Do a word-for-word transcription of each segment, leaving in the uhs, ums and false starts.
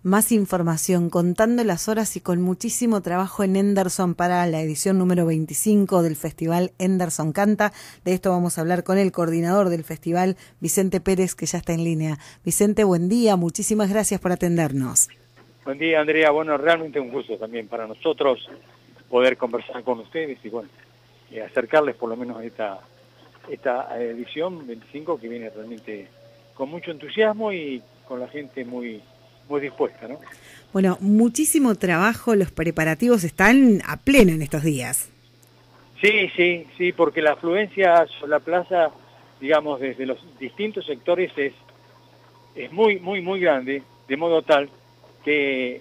más información, contando las horas y con muchísimo trabajo en Henderson para la edición número veinticinco del Festival Henderson Canta. De esto vamos a hablar con el coordinador del festival, Vicente Pérez, que ya está en línea. Vicente, buen día, muchísimas gracias por atendernos. Buen día, Andrea. Bueno, realmente un gusto también para nosotros poder conversar con ustedes y bueno, y acercarles por lo menos a esta, esta edición veinticinco que viene realmente con mucho entusiasmo y con la gente muy, muy dispuesta, ¿no? Bueno, muchísimo trabajo, los preparativos están a pleno en estos días. Sí, sí, sí, porque la afluencia sobre la plaza, digamos, desde los distintos sectores es, es muy, muy, muy grande, de modo tal que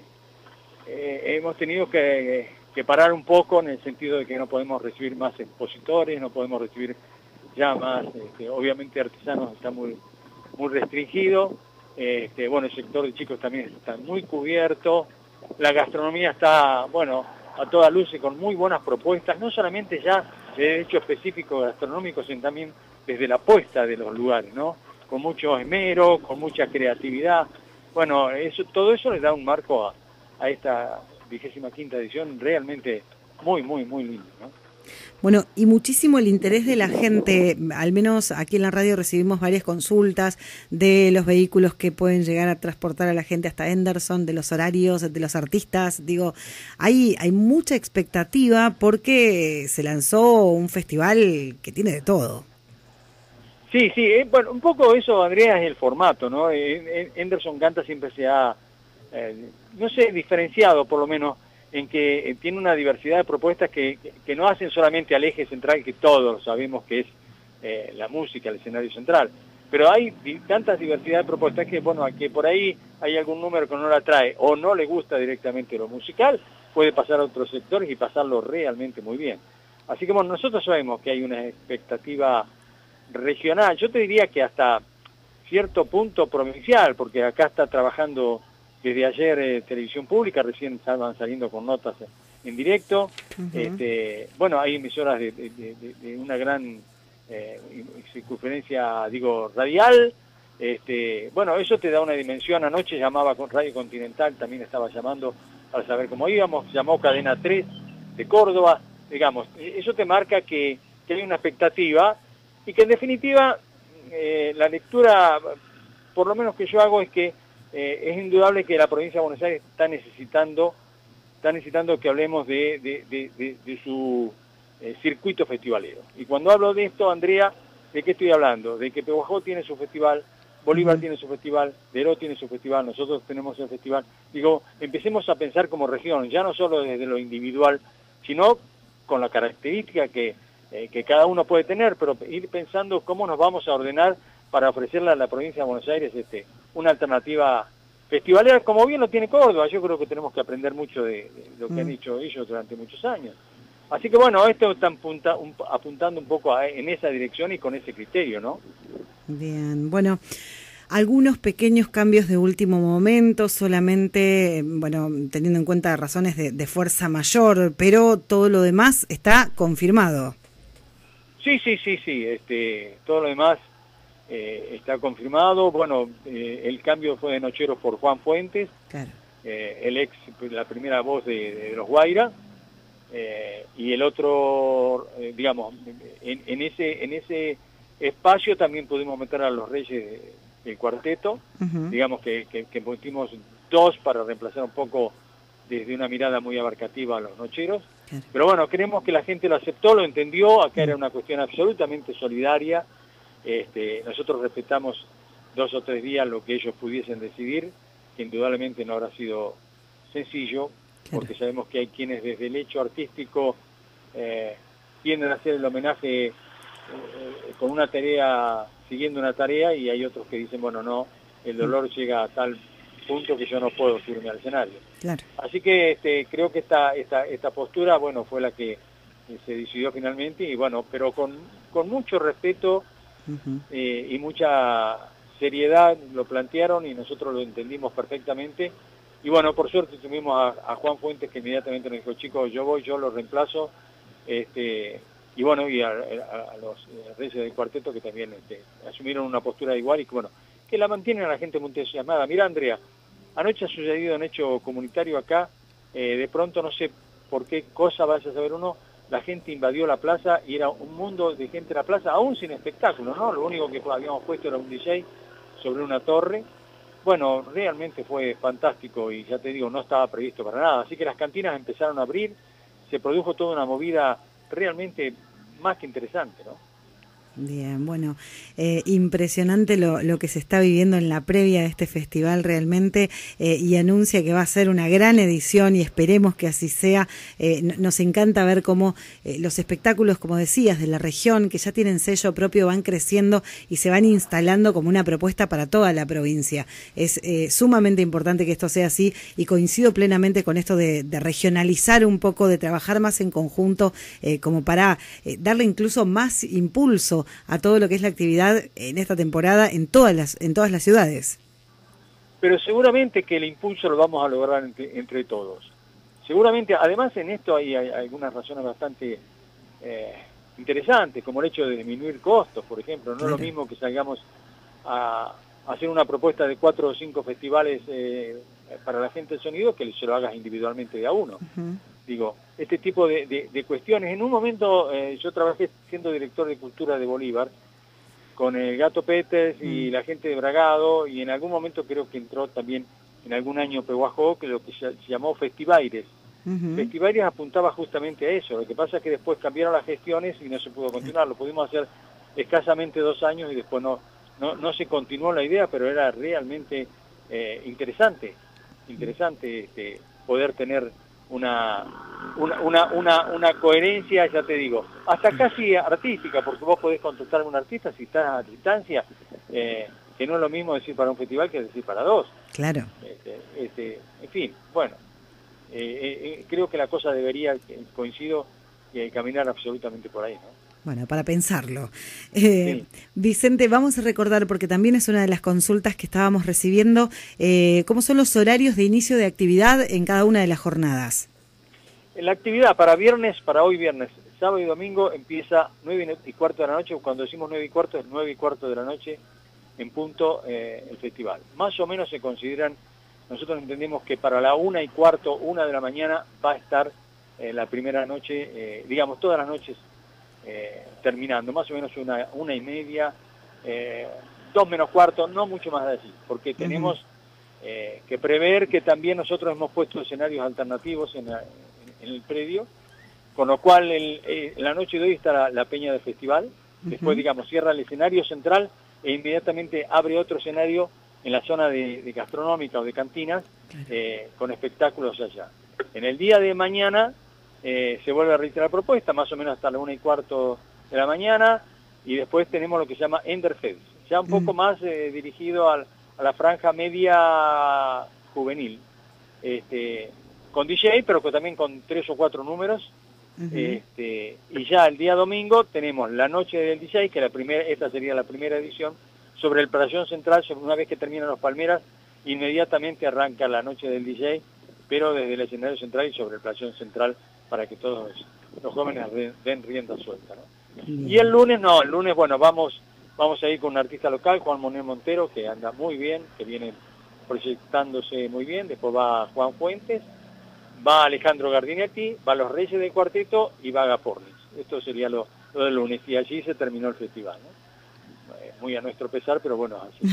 eh, hemos tenido que, que parar un poco en el sentido de que no podemos recibir más expositores, no podemos recibir ya más, este, obviamente artesanos está muy, muy restringido, este, bueno, el sector de chicos también está muy cubierto, la gastronomía está, bueno, a toda luz y con muy buenas propuestas, no solamente ya de derecho específico gastronómico, sino también desde la apuesta de los lugares, ¿no? Con mucho esmero, con mucha creatividad. Bueno, eso, todo eso le da un marco a, a esta vigésima quinta edición realmente muy, muy, muy lindo, ¿no? Bueno, y muchísimo el interés de la gente, al menos aquí en la radio recibimos varias consultas de los vehículos que pueden llegar a transportar a la gente hasta Henderson, de los horarios, de los artistas. Digo, hay, hay mucha expectativa porque se lanzó un festival que tiene de todo. Sí, sí, eh, bueno, un poco eso, Andrea, es el formato, ¿no? Eh, Henderson Canta siempre se ha, eh, no sé, diferenciado por lo menos, en que eh, tiene una diversidad de propuestas que, que, que no hacen solamente al eje central, que todos sabemos que es eh, la música, el escenario central, pero hay di tantas diversidad de propuestas que, bueno, que por ahí hay algún número que no la trae o no le gusta directamente lo musical, puede pasar a otros sectores y pasarlo realmente muy bien. Así que, bueno, nosotros sabemos que hay una expectativa regional, yo te diría que hasta cierto punto provincial, porque acá está trabajando desde ayer eh, Televisión Pública, recién estaban saliendo con notas en directo. Uh-huh. este, bueno, hay emisoras de, de, de, de una gran eh, circunferencia, digo, radial. Este, bueno, eso te da una dimensión. Anoche llamaba con Radio Continental, también estaba llamando para saber cómo íbamos, llamó Cadena tres de Córdoba, digamos, eso te marca que, que hay una expectativa y que en definitiva eh, la lectura, por lo menos que yo hago, es que Eh, es indudable que la provincia de Buenos Aires está necesitando, está necesitando que hablemos de, de, de, de, de su eh, circuito festivalero. Y cuando hablo de esto, Andrea, ¿de qué estoy hablando? De que Pehuajó tiene su festival, Bolívar uh-huh. tiene su festival, Deró tiene su festival, nosotros tenemos el festival. Digo, empecemos a pensar como región, ya no solo desde lo individual, sino con la característica que, eh, que cada uno puede tener, pero ir pensando cómo nos vamos a ordenar para ofrecerle a la provincia de Buenos Aires este, una alternativa festivalera, como bien lo tiene Córdoba. Yo creo que tenemos que aprender mucho de, de lo que mm. han dicho ellos durante muchos años. Así que bueno, esto está apunta, un, apuntando un poco a, en esa dirección y con ese criterio, ¿no? Bien, bueno, algunos pequeños cambios de último momento, solamente, bueno, teniendo en cuenta razones de, de fuerza mayor, pero todo lo demás está confirmado. Sí, sí, sí, sí, este, todo lo demás Eh, está confirmado. Bueno, eh, el cambio fue de Nocheros por Juan Fuentes, claro. eh, el ex, la primera voz de, de los Guaira, eh, y el otro, eh, digamos, en, en ese en ese espacio también pudimos meter a los Reyes de, del cuarteto, uh-huh. digamos que, que, que pusimos dos para reemplazar un poco desde una mirada muy abarcativa a los Nocheros, claro. Pero bueno, creemos que la gente lo aceptó, lo entendió, acá uh-huh. era una cuestión absolutamente solidaria. Este, nosotros respetamos dos o tres días lo que ellos pudiesen decidir, que indudablemente no habrá sido sencillo, claro. Porque sabemos que hay quienes desde el hecho artístico eh, tienden a hacer el homenaje eh, con una tarea, siguiendo una tarea, y hay otros que dicen, bueno, no, el dolor mm. llega a tal punto que yo no puedo subirme al escenario. Claro. Así que este, creo que esta, esta, esta postura, bueno, fue la que se decidió finalmente, y bueno, pero con, con mucho respeto. Uh-huh. eh, y mucha seriedad lo plantearon y nosotros lo entendimos perfectamente, y bueno, por suerte tuvimos a, a Juan Fuentes, que inmediatamente nos dijo, chicos, yo voy, yo lo reemplazo, este, y bueno, y a, a, a los Reyes del cuarteto, que también este, asumieron una postura igual y que bueno, que la mantienen a la gente muy entusiasmada. Mira, Andrea, Anoche ha sucedido un hecho comunitario acá, eh, de pronto no sé por qué cosa vaya a saber uno, la gente invadió la plaza y era un mundo de gente en la plaza, aún sin espectáculo, ¿no? Lo único que habíamos puesto era un D J sobre una torre. Bueno, realmente fue fantástico y ya te digo, no estaba previsto para nada. Así que las cantinas empezaron a abrir, se produjo toda una movida realmente más que interesante, ¿no? Bien, bueno, eh, impresionante lo, lo que se está viviendo en la previa de este festival realmente, eh, y anuncia que va a ser una gran edición y esperemos que así sea. Eh, nos encanta ver cómo eh, los espectáculos, como decías, de la región, que ya tienen sello propio, van creciendo y se van instalando como una propuesta para toda la provincia. Es eh, sumamente importante que esto sea así y coincido plenamente con esto de, de regionalizar un poco, de trabajar más en conjunto, eh, como para eh, darle incluso más impulso a todo lo que es la actividad en esta temporada en todas las en todas las ciudades. Pero seguramente que el impulso lo vamos a lograr entre, entre todos. Seguramente, además en esto hay, hay algunas razones bastante eh, interesantes, como el hecho de disminuir costos, por ejemplo. No claro. Es lo mismo que salgamos a, a hacer una propuesta de cuatro o cinco festivales eh, para la gente del sonido que se lo hagas individualmente de a uno. Uh-huh. Digo, este tipo de, de, de cuestiones. En un momento eh, yo trabajé siendo director de cultura de Bolívar con el Gato Peters y mm. la gente de Bragado, y en algún momento creo que entró también en algún año Pehuajó, que lo que se, se llamó Festivaires. Uh-huh. Festivaires apuntaba justamente a eso. Lo que pasa es que después cambiaron las gestiones y no se pudo continuar. Lo pudimos hacer escasamente dos años y después no, no, no se continuó la idea, pero era realmente eh, interesante, interesante este, poder tener Una, una, una, una, una coherencia, ya te digo, hasta casi artística, porque vos podés contactar a un artista si estás a distancia, eh, que no es lo mismo decir para un festival que decir para dos. Claro. Este, este, en fin, bueno, eh, eh, creo que la cosa debería, coincido, eh, caminar absolutamente por ahí, ¿no? Bueno, para pensarlo. Eh, sí. Vicente, vamos a recordar, porque también es una de las consultas que estábamos recibiendo, eh, ¿cómo son los horarios de inicio de actividad en cada una de las jornadas? La actividad para viernes, para hoy viernes, sábado y domingo, empieza nueve y cuarto de la noche. Cuando decimos nueve y cuarto, es nueve y cuarto de la noche en punto eh, el festival. Más o menos se consideran, nosotros entendemos que para la una y cuarto, una de la mañana, va a estar eh, la primera noche, eh, digamos, todas las noches, Eh, terminando, más o menos una, una y media, eh, dos menos cuarto, no mucho más de allí, porque tenemos uh-huh. eh, que prever que también nosotros hemos puesto escenarios alternativos en, la, en el predio, con lo cual el, eh, la noche de hoy está la, la peña del festival, uh-huh. Después digamos cierra el escenario central e inmediatamente abre otro escenario en la zona de, de gastronómica o de cantinas, eh, con espectáculos allá. En el día de mañana Eh, se vuelve a reiterar la propuesta, más o menos hasta la una y cuarto de la mañana, y después tenemos lo que se llama Enderfest, ya un poco mm. más eh, dirigido al, a la franja media juvenil, este, con D J, pero que también con tres o cuatro números, uh-huh. este, y ya el día domingo tenemos la noche del D J, que la primera, esta sería la primera edición, sobre el Playón Central. Una vez que terminan los Palmeras, inmediatamente arranca la noche del D J, pero desde el escenario central y sobre el Playón Central, para que todos los jóvenes den rienda suelta, ¿no? Bien. Y el lunes, no, el lunes, bueno, vamos vamos a ir con un artista local, Juan Manuel Montero, que anda muy bien, que viene proyectándose muy bien. Después va Juan Fuentes, va Alejandro Gardinetti, va Los Reyes del Cuarteto y va Gapornis. Esto sería lo, lo del lunes, y allí se terminó el festival, ¿no? Eh, muy a nuestro pesar, pero bueno, así.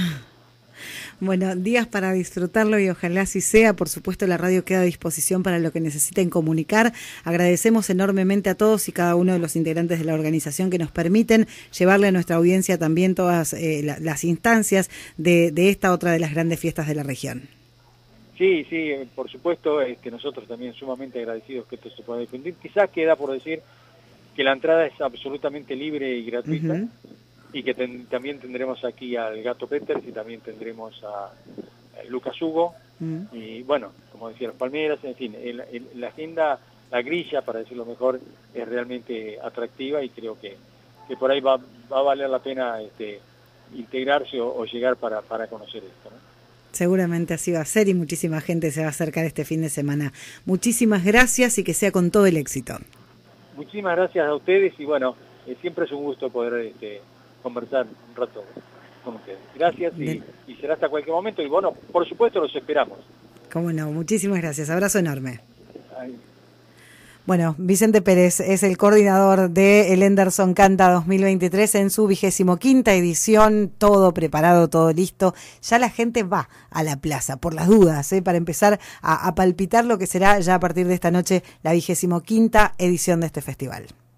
Bueno, días para disfrutarlo y ojalá así sea. Por supuesto, la radio queda a disposición para lo que necesiten comunicar. Agradecemos enormemente a todos y cada uno de los integrantes de la organización que nos permiten llevarle a nuestra audiencia también todas eh, la, las instancias de, de esta otra de las grandes fiestas de la región. Sí, sí, por supuesto, este, nosotros también sumamente agradecidos que esto se pueda difundir. Quizás queda por decir que la entrada es absolutamente libre y gratuita. Uh-huh. Y que ten, también tendremos aquí al Gato Peters y también tendremos a, a Lucas Hugo, mm. y bueno, como decía, los Palmeras, en fin, el, el, la agenda, la grilla, para decirlo mejor, es realmente atractiva, y creo que, que por ahí va, va a valer la pena este, integrarse o, o llegar para, para conocer esto, ¿no? Seguramente así va a ser, y muchísima gente se va a acercar este fin de semana. Muchísimas gracias y que sea con todo el éxito. Muchísimas gracias a ustedes, y bueno, eh, siempre es un gusto poder este, conversar un rato con ustedes. Gracias y, y será hasta cualquier momento. Y bueno, por supuesto los esperamos. Cómo no, muchísimas gracias. Abrazo enorme. Ay. Bueno, Vicente Pérez es el coordinador de el Henderson Canta dos mil veintitrés en su vigésimo quinta edición, todo preparado, todo listo. Ya la gente va a la plaza, por las dudas, ¿eh? Para empezar a, a palpitar lo que será ya a partir de esta noche la vigésimo quinta edición de este festival.